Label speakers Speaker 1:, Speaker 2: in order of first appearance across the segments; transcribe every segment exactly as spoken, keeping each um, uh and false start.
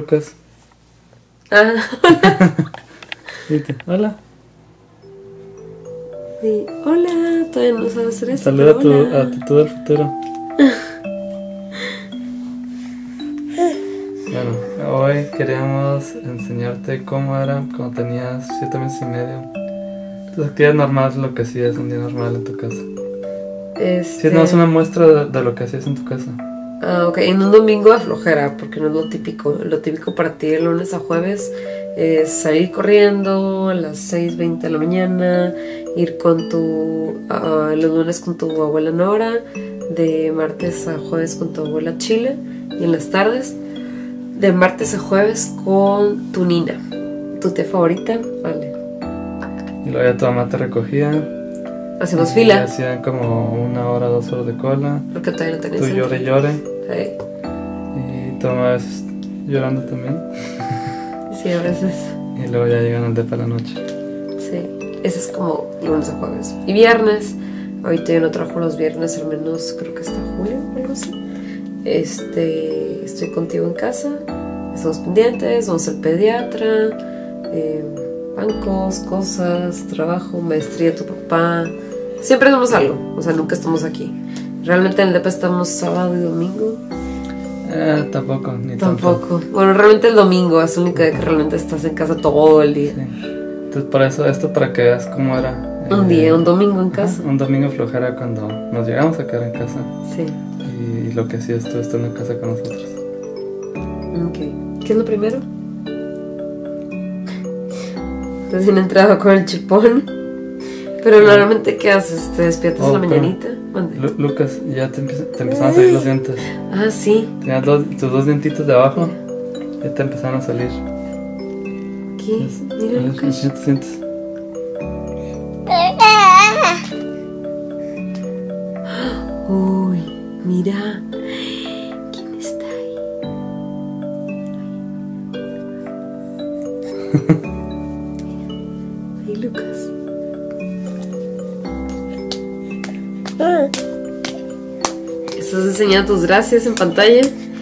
Speaker 1: Lucas.
Speaker 2: Ah.
Speaker 1: Dite, hola.
Speaker 2: Sí, hola, todavía no sabes hacer eso.
Speaker 1: Saluda a tu, a tu tú del futuro. Bueno, hoy queríamos enseñarte cómo era cuando tenías siete meses y medio. Tus actividades normales, lo que hacías un día normal en tu casa.
Speaker 2: Este...
Speaker 1: Sí, no, es una muestra de, de lo que hacías en tu casa.
Speaker 2: Ah, ok, en un domingo de flojera, porque no es lo típico. Lo típico para ti de lunes a jueves es salir corriendo a las seis veinte de la mañana, ir con tu, uh, los lunes con tu abuela Nora, de martes a jueves con tu abuela Chile, y en las tardes, de martes a jueves con tu Nina, tu tía favorita, vale.
Speaker 1: Y luego ya tu mamá te recogía.
Speaker 2: Hacemos
Speaker 1: y
Speaker 2: fila.
Speaker 1: Hacían como una hora, dos horas de cola.
Speaker 2: Porque todavía no tenés.
Speaker 1: Tú llore, y llore.
Speaker 2: Sí.
Speaker 1: Y tu mamá a veces llorando también.
Speaker 2: Sí, a veces.
Speaker 1: Y luego ya llegan al depa la noche.
Speaker 2: Sí, ese es como lunes a jueves. Y viernes, ahorita yo no trabajo los viernes, al menos creo que hasta julio o algo así. Este, estoy contigo en casa, estamos pendientes, vamos al pediatra, eh, bancos, cosas, trabajo, maestría de tu papá. Siempre hacemos algo, o sea, nunca estamos aquí. Realmente en el depa estamos sábado y domingo.
Speaker 1: Eh, tampoco, ni
Speaker 2: Tampoco.
Speaker 1: tanto.
Speaker 2: Bueno, realmente el domingo es el único día que realmente estás en casa todo el día.
Speaker 1: Sí. Entonces, por eso, esto para que veas cómo era.
Speaker 2: Un
Speaker 1: eh,
Speaker 2: día, un domingo en casa.
Speaker 1: Ajá, un domingo flojera cuando nos llegamos a quedar en casa.
Speaker 2: Sí.
Speaker 1: Y lo que hacías tú estando en casa con nosotros.
Speaker 2: Ok. ¿Qué es lo primero? Recién entrado con el chipón. Pero normalmente, ¿qué haces? ¿Te despiertas
Speaker 1: Oh,
Speaker 2: en la
Speaker 1: pero-
Speaker 2: mañanita? Mande.
Speaker 1: Lu- Lucas, ya te, empe- te empezaron a salir los dientes.
Speaker 2: Ah, sí.
Speaker 1: Tenías dos- tus dos dientitos de abajo. Ya te empezaron a salir.
Speaker 2: ¿Qué?
Speaker 1: Es-
Speaker 2: Mira,
Speaker 1: a ver,
Speaker 2: Lucas.
Speaker 1: enseña tus dientes.
Speaker 2: Uy, mira. ¿Quién está ahí? Ay, Lucas. ¿Estás enseñando tus gracias en pantalla?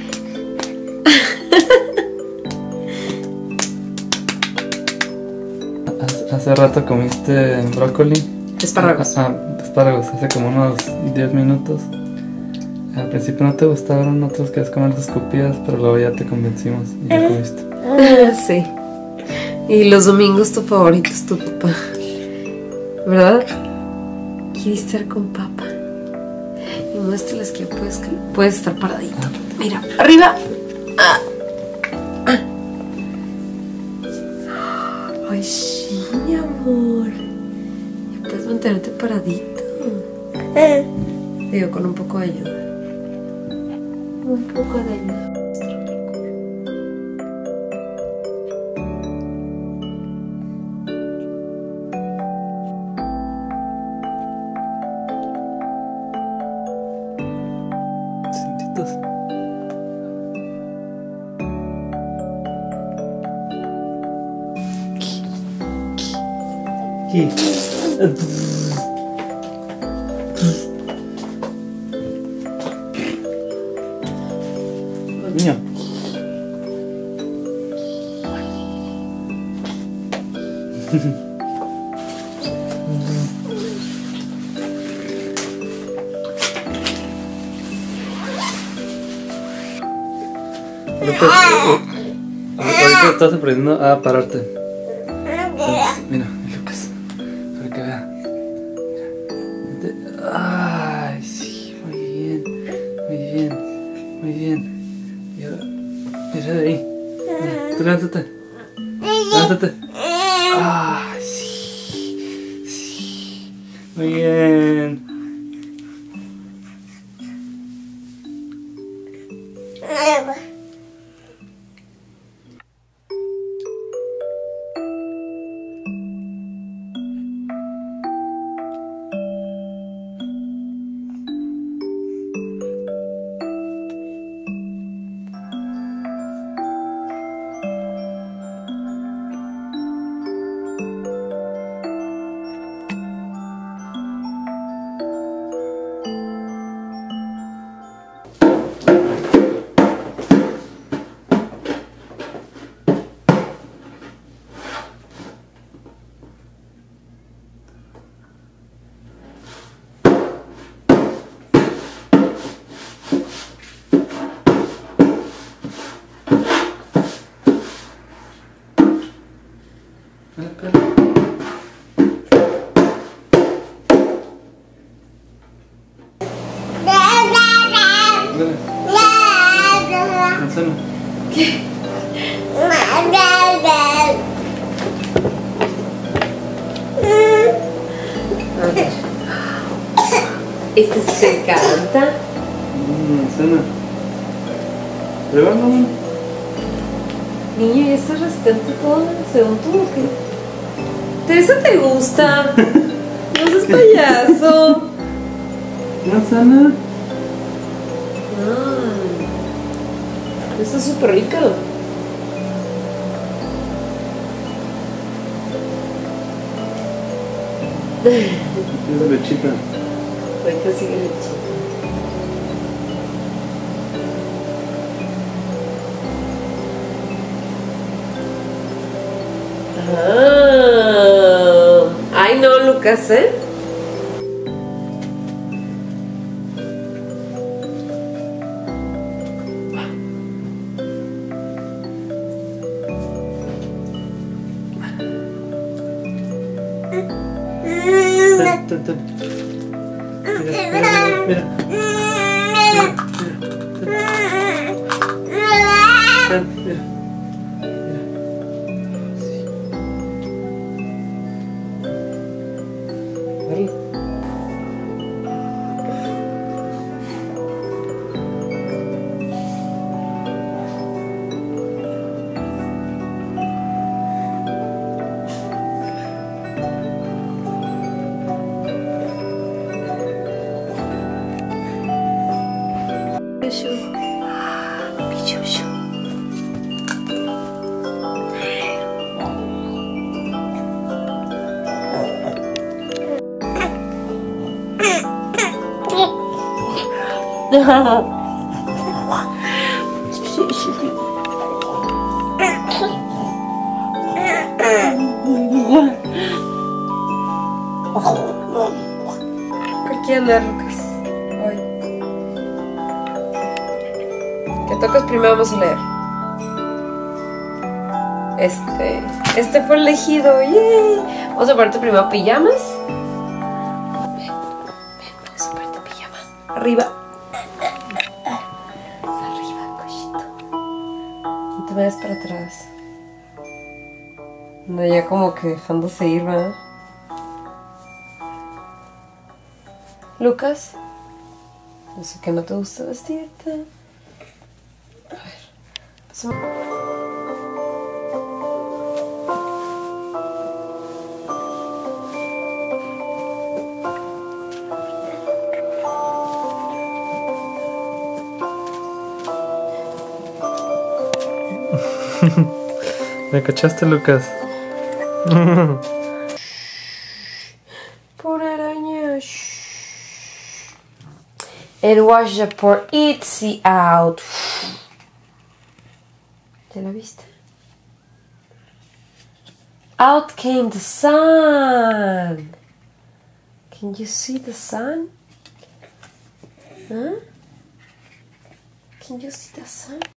Speaker 1: Hace- Hace rato comiste brócoli.
Speaker 2: Espárragos.
Speaker 1: Ah, ah, espárragos, hace como unos diez minutos. Al principio no te gustaron, no te los querías comer, te escupías, pero luego ya te convencimos y ya comiste.
Speaker 2: Sí. Y los domingos tu favorito es tu papá, ¿verdad? Quieres estar con papá. Y muéstrales que puedes, puedes estar paradito. Mira, arriba. Ah. Ah. Ay, sí, mi amor. Y puedes mantenerte paradito. Digo, con un poco de ayuda. Un poco de ayuda.
Speaker 1: Sentitos. ¿Qué? Niño. Lucas, ahorita estás aprendiendo a pararte. Entonces, mira, Lucas, para que vea. Mira. Ay, sí, muy bien, muy bien, muy bien. Y ahora, mira de ahí. Mira, tú levántate. Levántate. Ay, sí, sí. Muy bien. Manzana.
Speaker 2: ¿Qué? A ver. Este sí te encanta.
Speaker 1: Mm, manzana. Prueba, mamá.
Speaker 2: Niño, ¿y estás resistente todo? Según tú, ¿o qué? ¿Eso te gusta? No seas payaso.
Speaker 1: Manzana.
Speaker 2: Mm. Está súper rico.
Speaker 1: Es lechita.
Speaker 2: Ahorita sigue lechita. Ah. Ay, no, Lucas, ¿eh?
Speaker 1: Ten, ten, ten. Mira, mira, mira. Mira, mira. Ten, mira. Dale.
Speaker 2: ¿Qué anda, Lucas? Hoy. ¿Qué tocas primero? Vamos a leer. Este. Este fue elegido. ¡Yay! Vamos a ponerte primero pijamas. Ven, ven, vamos a ponerte pijama. Arriba. Arriba, cochito. No te vayas para atrás. No, ya como que dejándose ir, ¿verdad? Lucas, yo sé que no te gusta vestirte. A ver. So
Speaker 1: ¿Me cachaste, Lucas?
Speaker 2: Por araña. And wash the poor Itsy out. ¿Ya la viste? Out came the sun. Can you see the sun? Huh? Can you see the sun?